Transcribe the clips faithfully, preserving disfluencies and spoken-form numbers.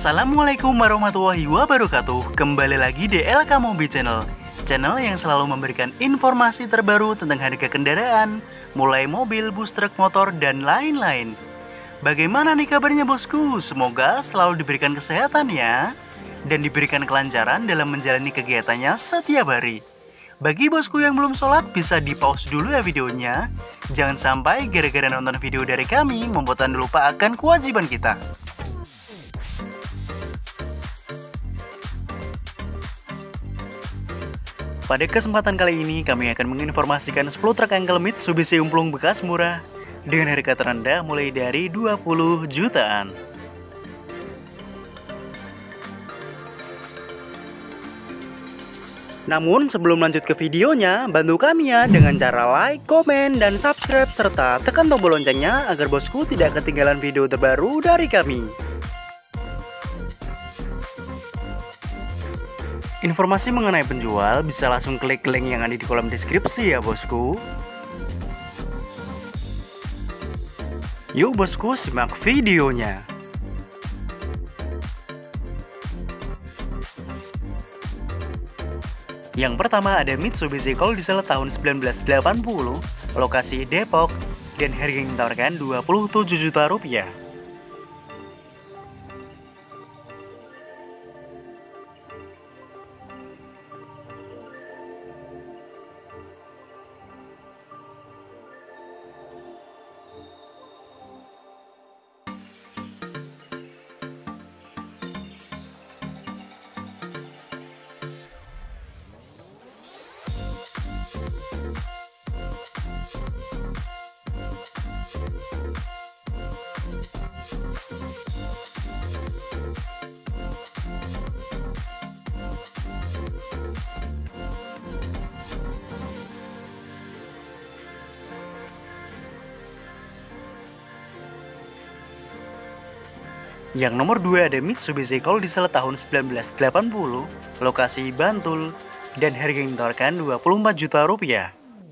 Assalamualaikum warahmatullahi wabarakatuh. Kembali lagi di L K Mobi Channel, channel yang selalu memberikan informasi terbaru tentang harga kendaraan, mulai mobil, bus, truk, motor, dan lain-lain. Bagaimana nih kabarnya bosku? Semoga selalu diberikan kesehatan ya, dan diberikan kelancaran dalam menjalani kegiatannya setiap hari. Bagi bosku yang belum sholat, bisa di pause dulu ya videonya. Jangan sampai gara-gara nonton video dari kami membuat Anda lupa akan kewajiban kita. Pada kesempatan kali ini kami akan menginformasikan sepuluh truk engkel Mitsubishi Umplung bekas murah dengan harga terendah mulai dari dua puluh jutaan. Namun sebelum lanjut ke videonya, bantu kami ya dengan cara like, komen, dan subscribe serta tekan tombol loncengnya agar bosku tidak ketinggalan video terbaru dari kami. Informasi mengenai penjual bisa langsung klik link yang ada di kolom deskripsi ya bosku. Yuk bosku, simak videonya. Yang pertama ada Mitsubishi Colt Diesel tahun seribu sembilan ratus delapan puluh, lokasi Depok, dan harga yang ditawarkan dua puluh tujuh juta rupiah. Yang nomor dua ada Mitsubishi Colt Diesel tahun seribu sembilan ratus delapan puluh, lokasi Bantul, dan harga yang ditawarkan dua puluh empat juta rupiah.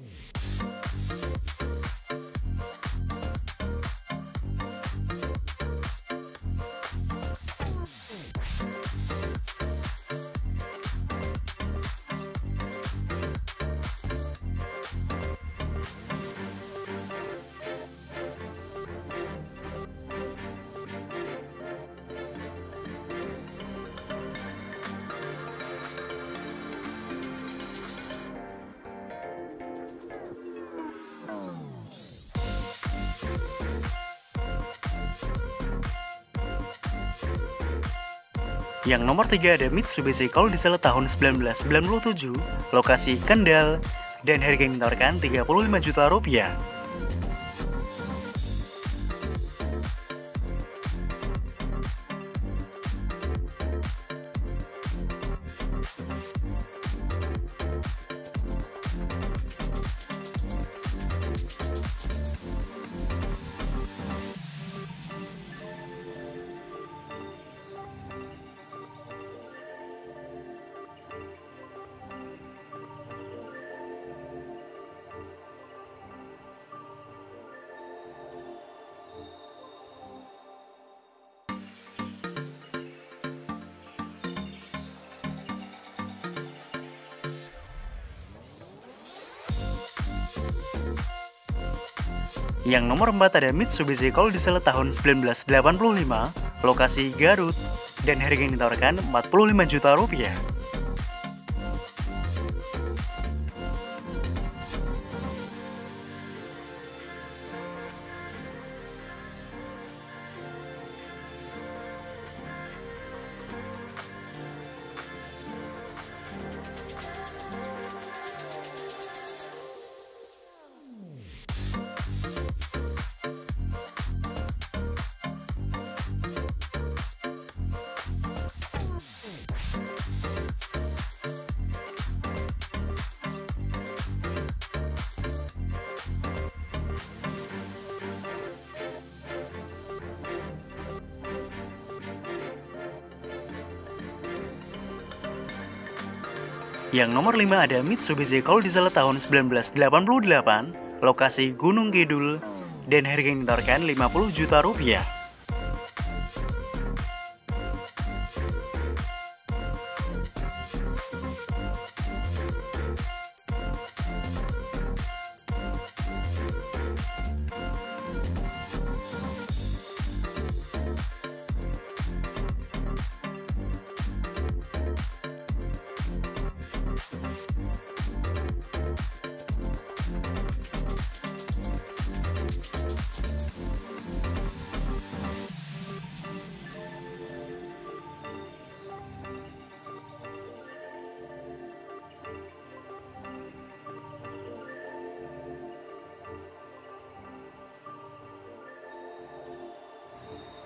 Yang nomor tiga ada Mitsubishi Colt Diesel tahun seribu sembilan ratus sembilan puluh tujuh, lokasi Kendal, dan harga yang ditawarkan tiga puluh lima juta rupiah. Yang nomor empat ada Mitsubishi Colt Diesel tahun seribu sembilan ratus delapan puluh lima, lokasi Garut, dan harga yang ditawarkan empat puluh lima juta rupiah. Yang nomor lima ada Mitsubishi Colt Diesel tahun seribu sembilan ratus delapan puluh delapan, lokasi Gunung Kidul, dan harga yang ditawarkan lima puluh juta rupiah.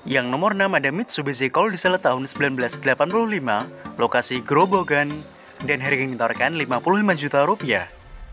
Yang nomor enam ada Mitsubishi Colt Diesel tahun seribu sembilan ratus delapan puluh lima, lokasi Grobogan, dan harga yang ditawarkan lima puluh lima juta rupiah.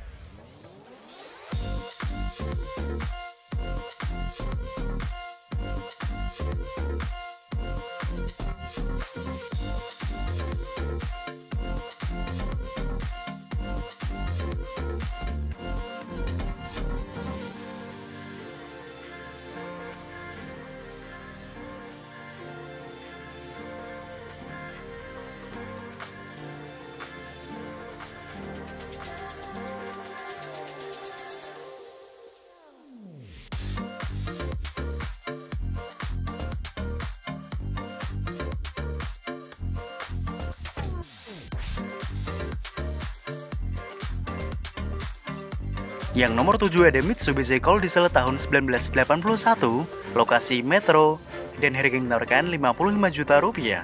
Yang nomor tujuh ada Mitsubishi Colt Diesel tahun seribu sembilan ratus delapan puluh satu, lokasi Metro, dan harga yang ditawarkan lima puluh lima juta rupiah.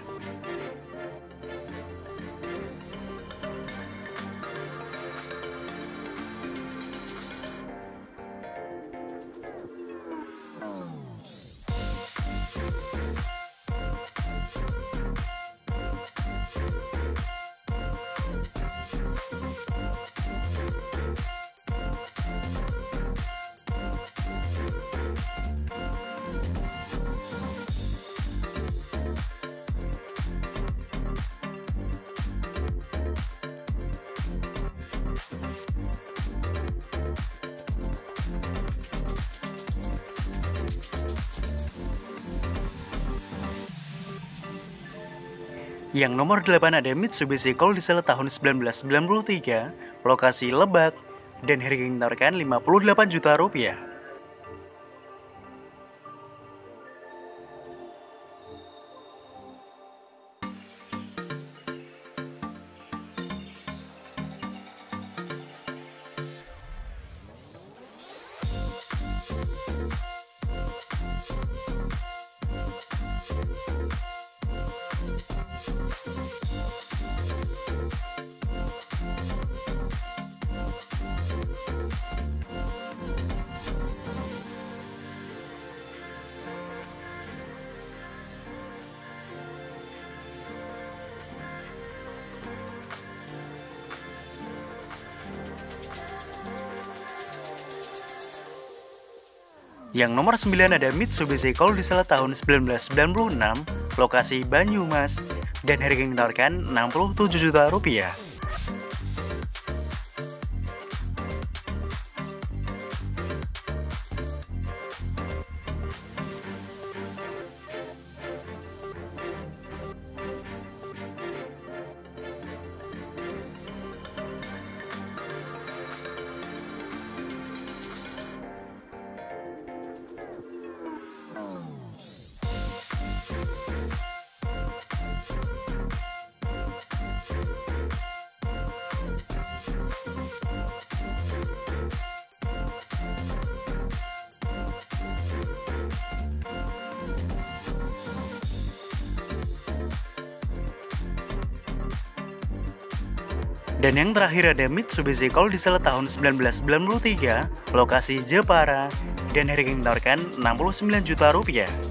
Yang nomor delapan ada Mitsubishi Colt Diesel tahun seribu sembilan ratus sembilan puluh tiga, lokasi Lebak, dan harga yang ditawarkan lima puluh delapan juta rupiah. Yang nomor sembilan ada Mitsubishi Colt Diesel tahun seribu sembilan ratus sembilan puluh enam, lokasi Banyumas, dan harga yang ditawarkan enam puluh tujuh juta rupiah. Dan yang terakhir ada Mitsubishi Colt Diesel tahun seribu sembilan ratus sembilan puluh tiga, lokasi Jepara, dan harga yang ditawarkan enam puluh sembilan juta rupiah.